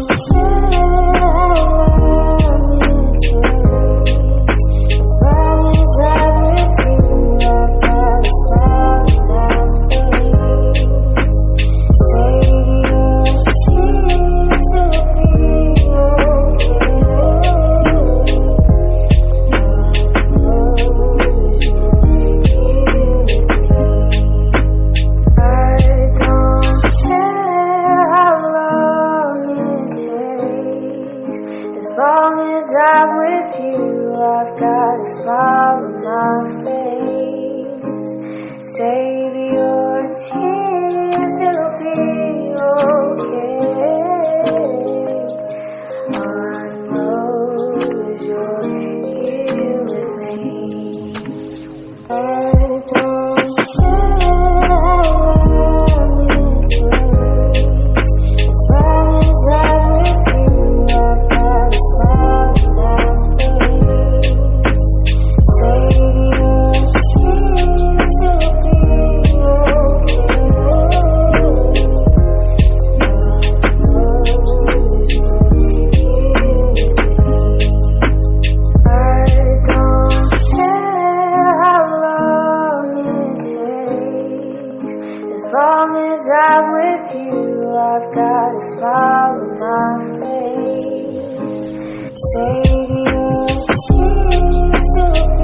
As long as I'm with you, I've got a smile on my face. Save your tears, it'll be okay. All I know is you're here with me. I don't care how long it takes. As long as I'm with you, I've got a smile on my face. Save your tears, it'll be okay. I don't care how long it takes. As long as I'm with you, I've got a smile on my face. Save your tears, it'll be